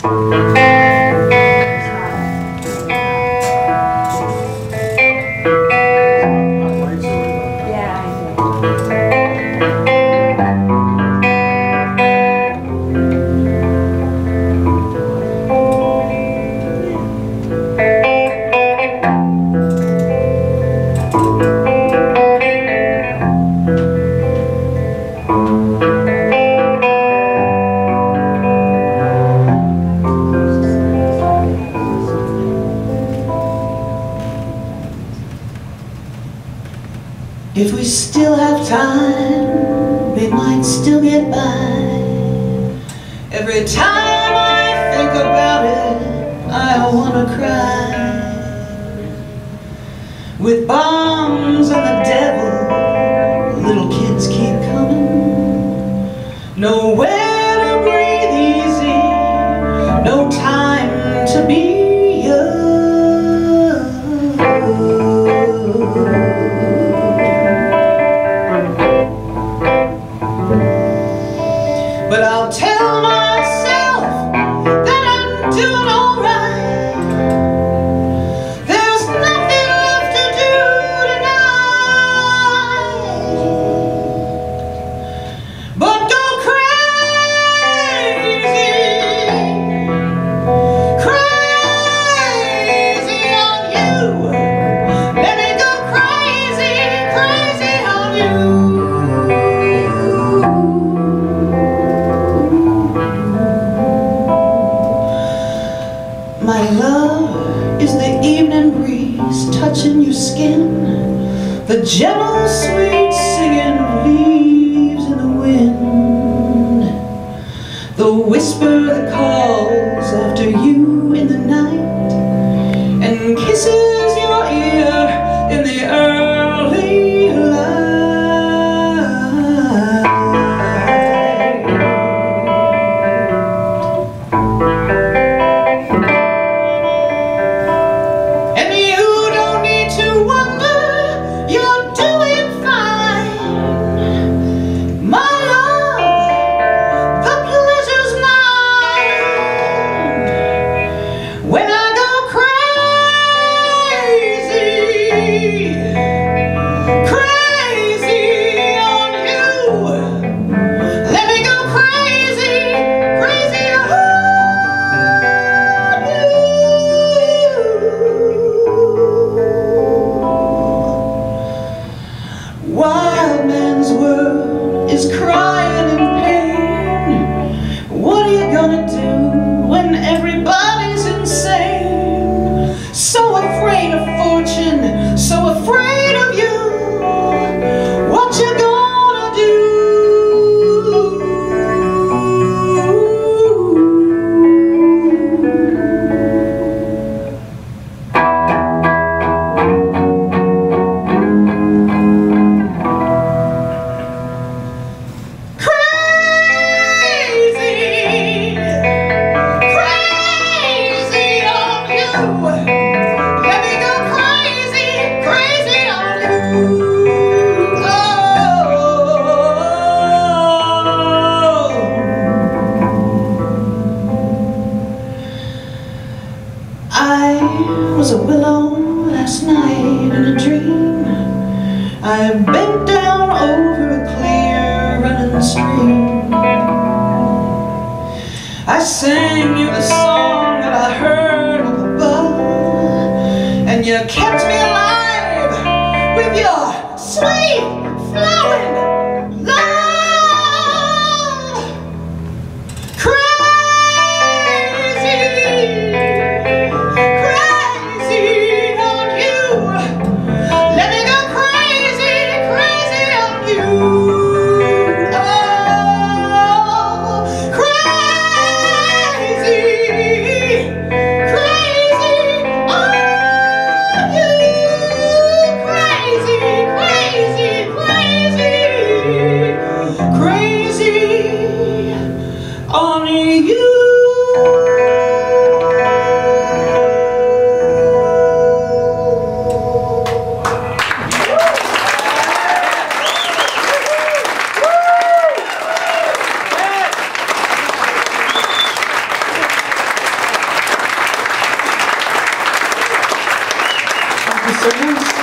If we still have time, we might still get by. Every time I think about it, I wanna cry. With bombs and the devil, little kids keep coming. Nowhere to breathe easy, no time to be young. But I'll tell myself that I'm doing all right. There's nothing left to do tonight but go crazy, crazy on you. Let me go crazy, crazy on you. My love is the evening breeze touching your skin, the gentle sweet singing of leaves in the wind, the whisper that calls after you in the night and kisses your ear in the early light. Wild man's world is crying in pain. What are you gonna do when everybody's insane? So afraid of fortune, so afraid of you. What you gonna do? Let me go crazy, crazy on you. Oh. I was a willow last night in a dream. I bent down over a clear running stream. I sang you the song that I heard up above, and you kept me alive with your sweet flowing love. Crazy, crazy on you. Let me go crazy, crazy on you. On you. so much.